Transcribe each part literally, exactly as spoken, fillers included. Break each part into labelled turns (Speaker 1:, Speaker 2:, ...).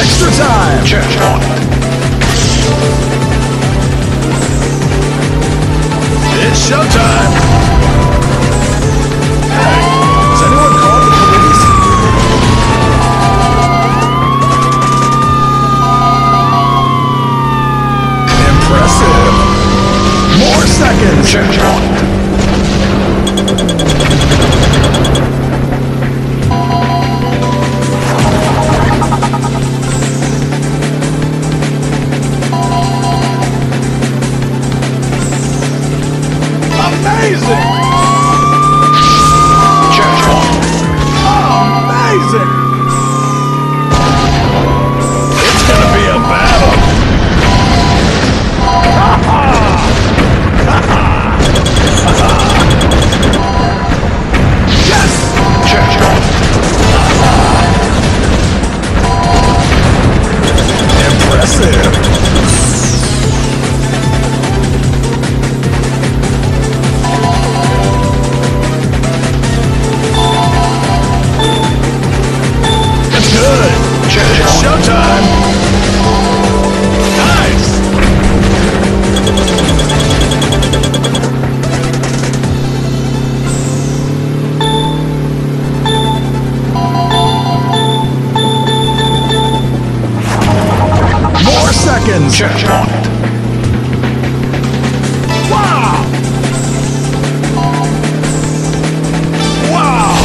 Speaker 1: Extra time!
Speaker 2: Checkpoint.
Speaker 1: It's showtime! Hey, has anyone called the police? Impressive! More seconds!
Speaker 2: Checkpoint.
Speaker 1: Amazing!
Speaker 2: Checkpoint.
Speaker 1: Amazing! It's gonna be a battle! Yes!
Speaker 2: Checkpoint.
Speaker 1: Impressive! It's good! It's showtime! Nice! More seconds!
Speaker 2: Checkpoint.
Speaker 1: Wow! Wow!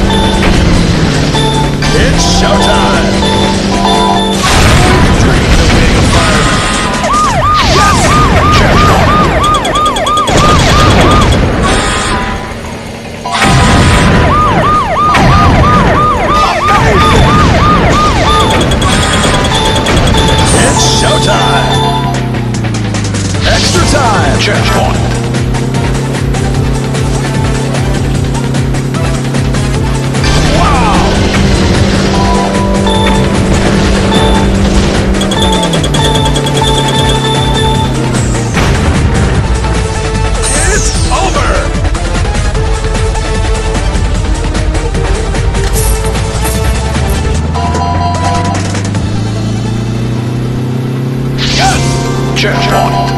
Speaker 1: It's showtime! Dream of being a fireman. Yes!
Speaker 2: Checkpoint.
Speaker 1: It's showtime! Extra time!
Speaker 2: Checkpoint.
Speaker 1: Wow! It's over! Yes!
Speaker 2: Checkpoint.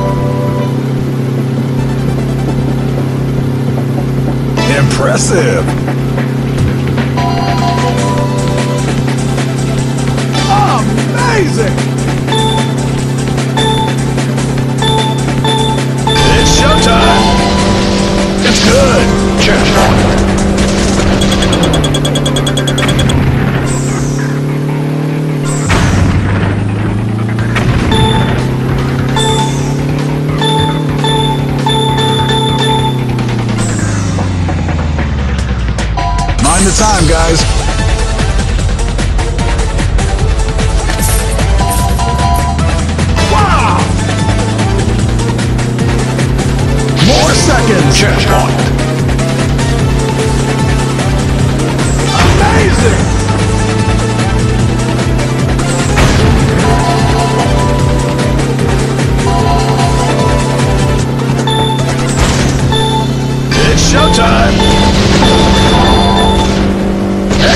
Speaker 1: Impressive! Amazing! It's showtime! It's good!
Speaker 2: Checkpoint.
Speaker 1: Mind the time, guys. Wow! More seconds!
Speaker 2: Checkpoint.
Speaker 1: Amazing! It's showtime!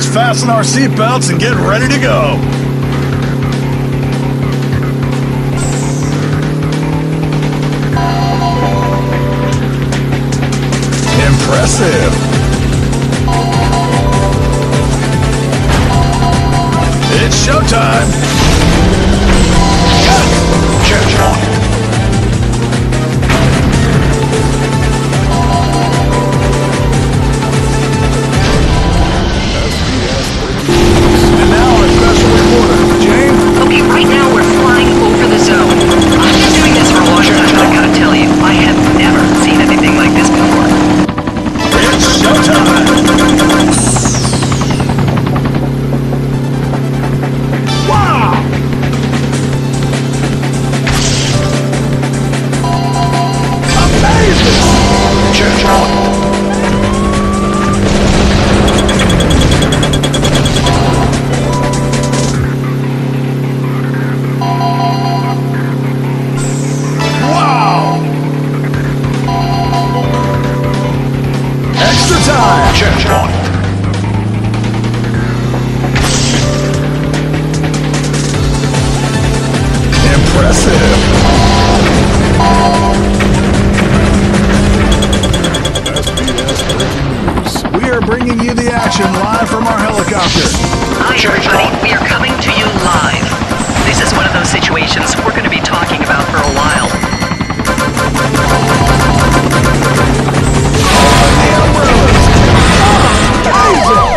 Speaker 1: fasten our seatbelts and get ready to go. Impressive. It's showtime.
Speaker 2: Church on.
Speaker 1: And now our special reporter, Jane.
Speaker 3: Okay, right now we're flying over the zone. I've been doing this for a long time, and I gotta tell you, I have never seen anything like this before.
Speaker 1: It's showtime. Wow! Amazing!
Speaker 2: Church on.
Speaker 1: Wow! Extra time!
Speaker 2: Church on.
Speaker 1: Impressive! S B S Breaking News. We are bringing you the action live from our helicopter.
Speaker 3: Hi, everybody. We are coming to you live. This is one of those situations we're going to be talking about for a while.
Speaker 1: The umbrellas! Amazing!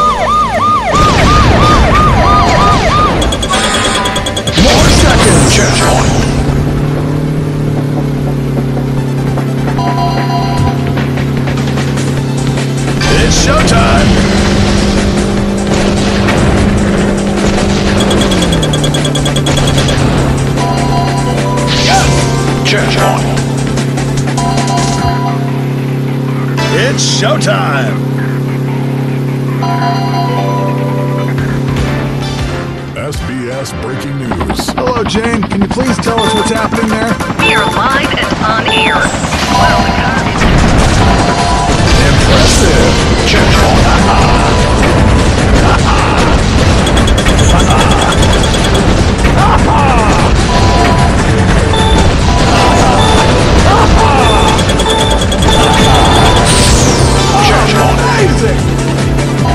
Speaker 1: More seconds!
Speaker 2: Church on.
Speaker 1: It's showtime!
Speaker 2: Church on.
Speaker 1: It's showtime! S B S Breaking News. Hello, Jane. Can you please tell us what's happening there?
Speaker 3: We are live and on air. Wow, the car is...
Speaker 1: Impressive!
Speaker 2: Church on. Church on.
Speaker 1: Amazing!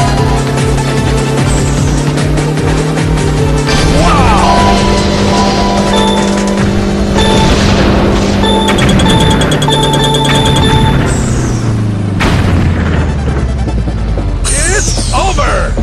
Speaker 1: It's over!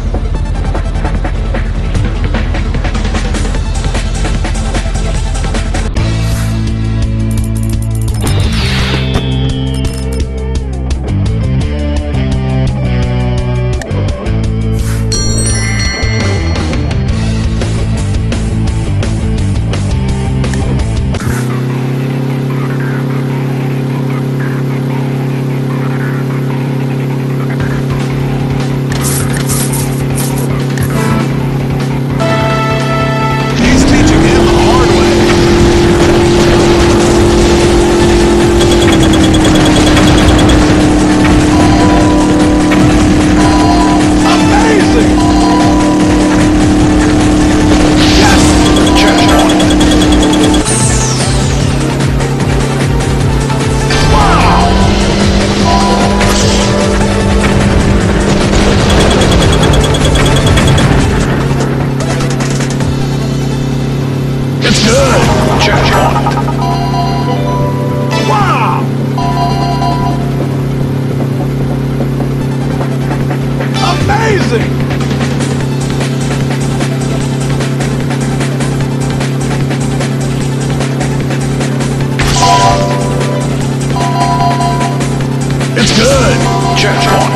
Speaker 1: He's teaching him the hard way. Amazing! Yes!
Speaker 2: Church on.
Speaker 1: Wow! It's good!
Speaker 2: Church on.
Speaker 1: Wow! Amazing! It's good!
Speaker 2: Church on.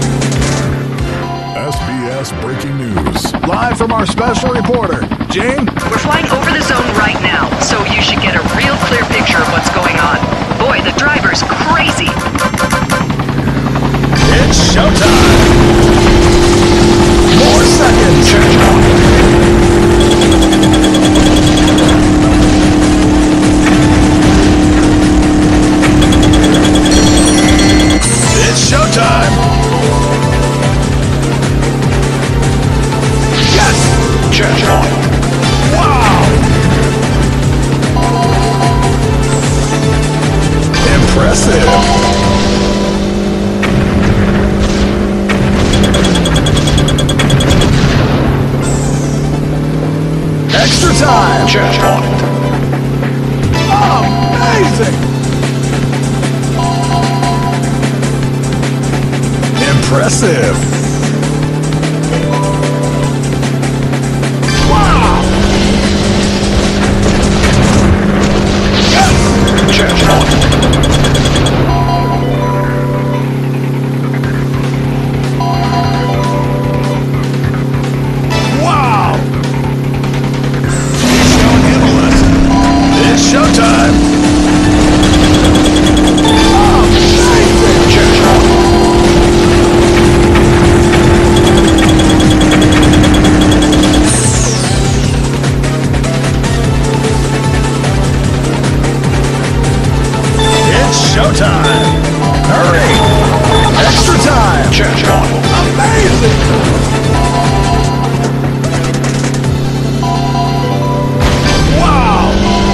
Speaker 1: S B S Breaking News. Live from our special reporter, Jane.
Speaker 3: We're flying over the zone right now, so you should get a real clear picture of what's going on. Boy, the driver's crazy.
Speaker 1: It's showtime! More seconds!
Speaker 2: Church on.
Speaker 1: It's showtime! showtime!
Speaker 2: Checkpoint.
Speaker 1: Amazing! Impressive! Wow!
Speaker 2: Checkpoint.
Speaker 1: Wow! Showing him a lesson. It's showtime! Amazing!
Speaker 2: Checkpoint.
Speaker 1: It's showtime! Hurry! Extra time!
Speaker 2: Checkpoint.
Speaker 1: Amazing! Wow!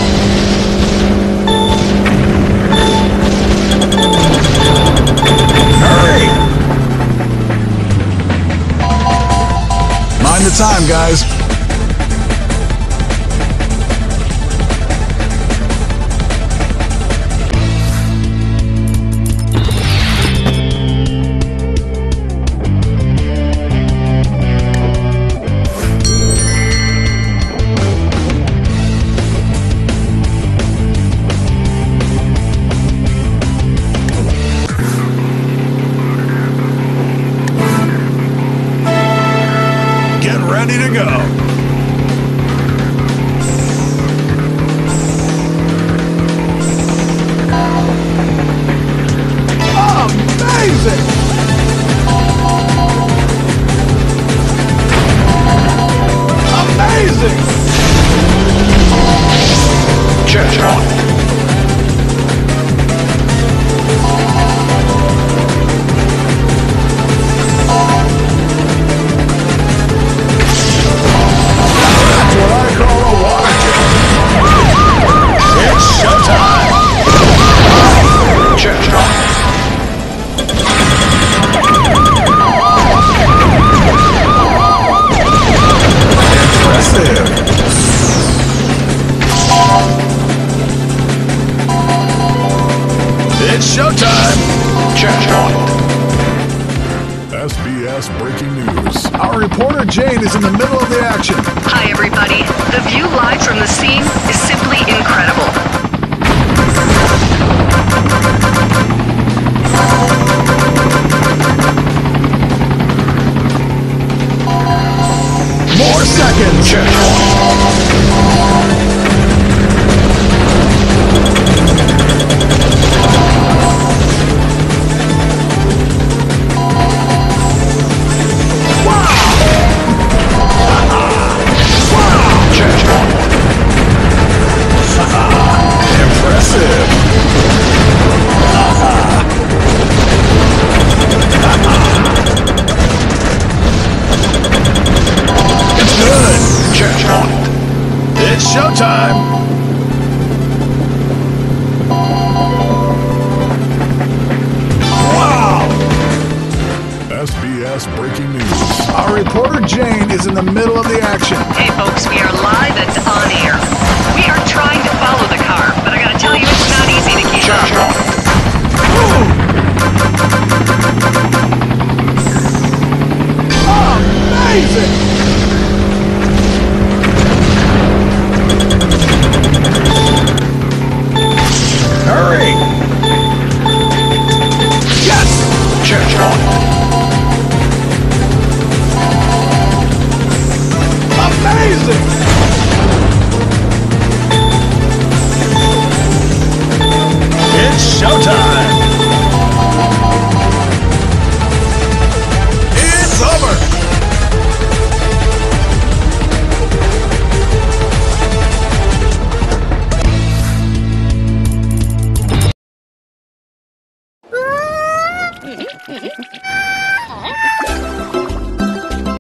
Speaker 1: Hurry! Mind the time, guys. Get ready to go. Amazing! Amazing!
Speaker 2: Checkpoint.
Speaker 1: What I call a water jet. It's showtime!
Speaker 2: Checkpoint.
Speaker 1: Impressive! It's showtime!
Speaker 2: Checkpoint.
Speaker 1: S B S breaking news. Our reporter Jane is in the middle of the action.
Speaker 3: Hi, everybody. The view live from the scene is simply incredible.
Speaker 1: More seconds!
Speaker 2: Checkpoint. Checkpoint.
Speaker 1: Impressive! It's good!
Speaker 2: Checkpoint.
Speaker 1: It's showtime! Wow! S B S breaking news. Our reporter Jane is in the middle of the action.
Speaker 3: Hey, folks, we are live and on air. We are trying to